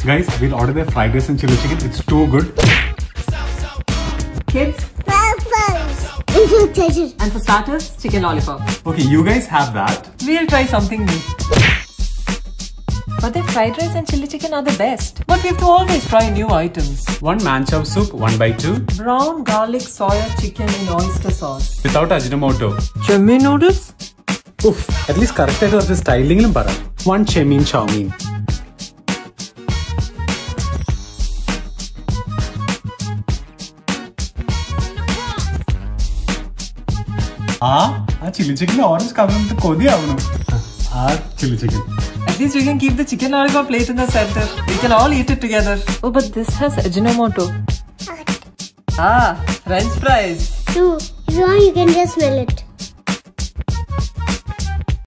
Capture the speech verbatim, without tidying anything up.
Guys, we'll order their fried rice and chili chicken. It's too good. Kids? And for starters, chicken lollipop. Okay, you guys have that. We'll try something new. But their fried rice and chili chicken are the best. But we have to always try new items. One manchow soup, one by two. Brown garlic soya chicken in oyster sauce. Without Ajinomoto. Chummy noodles? Oof, at least correct it was styling. One chemin chow mein. Ah, chili chicken orange covering the kodi avunu. Ah, chili chicken. At least we can keep the chicken lollipop plate in the center. We can all eat it together. Oh, but this has Ajinomoto. Ah, French fries. No, if you want, you can just smell it.